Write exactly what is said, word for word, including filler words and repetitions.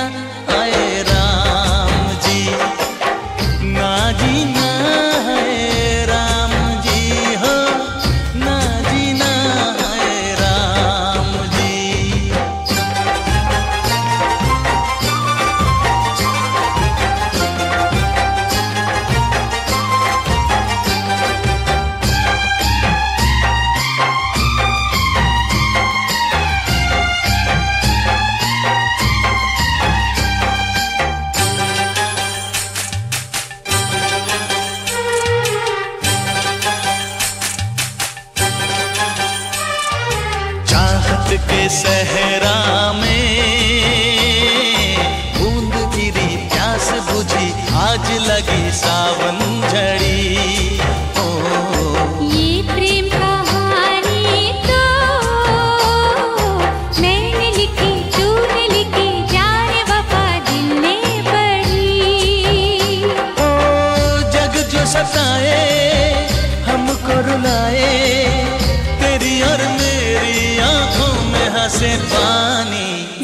जीना आए राम जी, ना जीना है राम जी हो, ना जीना है राम जी। के सहरा में बूंद गिरी प्यास बुझी, आज लगी सावन झड़ी। ओ ये प्रेम कहानी तो मैंने लिखी, तूने लिखी, जाने वफा दिल ने पढ़ी। ओ जग जो सताए हमको रुलाए, तेरी और मेरी आंखों में हंसे पानी,